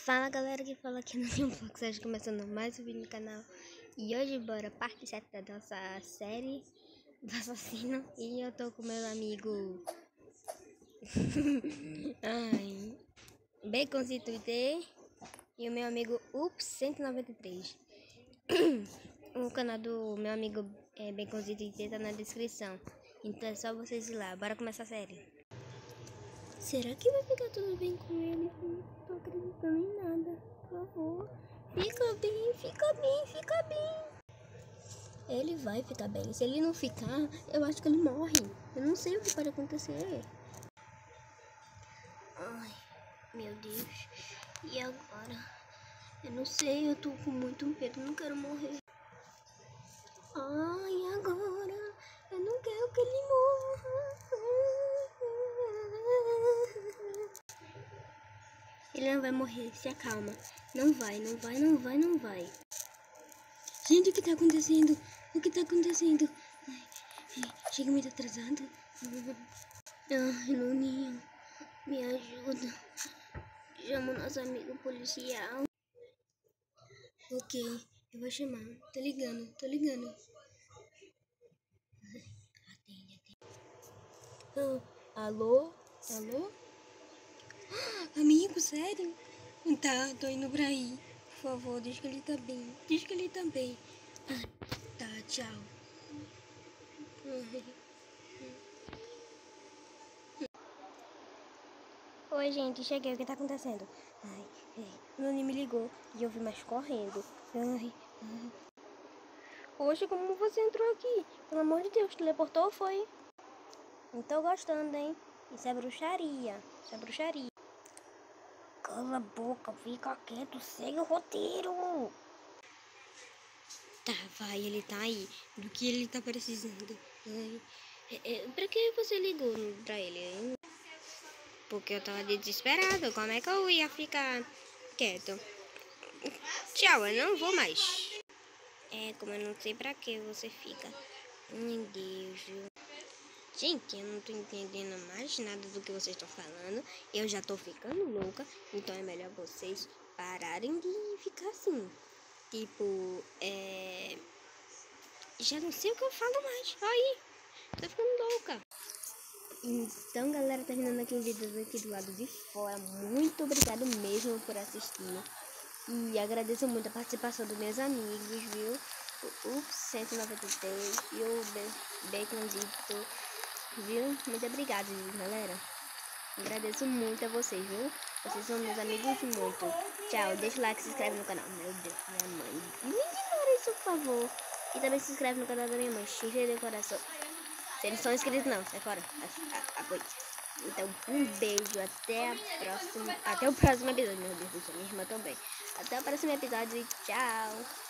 Fala galera que fala aqui no Unbox, hoje começando mais um vídeo no canal. E hoje bora parte 7 da nossa série do assassino. E eu tô com meu amigo Baconzito IT e o meu amigo Ups193. O canal do meu amigo Baconzito IT tá na descrição, então é só vocês ir lá. Bora começar a série. Será que vai ficar tudo bem com ele? Não tô acreditando em nada. Por favor. Fica bem, fica bem, fica bem. Ele vai ficar bem. Se ele não ficar, eu acho que ele morre. Eu não sei o que pode acontecer. Ai, meu Deus. E agora? Eu não sei, eu tô com muito medo. Não quero morrer. Ai, agora? Eu não quero que ele morra. Ele não vai morrer, se acalma. Não vai, não vai, não vai, não vai. Gente, o que tá acontecendo? O que tá acontecendo? Chega muito atrasado. Ai, Nuninho, me ajuda. Chama o nosso amigo policial. Ok, eu vou chamar. Tô ligando, tô ligando. Atende, atende. Alô? Alô? Amigo, sério? Tá, tô indo pra aí. Por favor, diz que ele tá bem. Diz que ele tá bem. Tá, tchau. Oi, gente, cheguei. O que tá acontecendo? O Nuni me ligou e eu vi mais correndo. Poxa, como você entrou aqui? Pelo amor de Deus, teleportou ou foi? Não tô gostando, hein? Isso é bruxaria. Isso é bruxaria. Cala a boca, fica quieto, segue o roteiro. Tá, vai, ele tá aí. Do que ele tá precisando? Pra que você ligou pra ele, hein? Porque eu tava desesperada. Como é que eu ia ficar quieto? Tchau, eu não vou mais. Como eu não sei pra que você fica. Meu Deus, viu? Gente, eu não tô entendendo mais nada do que vocês estão falando. Eu já tô ficando louca. Então é melhor vocês pararem de ficar assim. Tipo, já não sei o que eu falo mais. Aí, tô ficando louca. Então, galera, terminando aqui o vídeo aqui do lado de fora. Muito obrigado mesmo por assistir. E agradeço muito a participação dos meus amigos, viu? O Ups193 e o Baconzito, viu? Muito obrigado, galera. Agradeço muito a vocês, viu? Vocês são meus amigos muito. Tchau, deixa o like e se inscreve no canal. Meu Deus, minha mãe. Não ignora isso, por favor. E também se inscreve no canal da minha mãe. Cheia de coração. Se eles são inscritos, não. Sai fora. Apoio. Então, um beijo. Até a próxima. Até o próximo episódio. Meu Deus do céu, minha irmã também. Até o próximo episódio e tchau.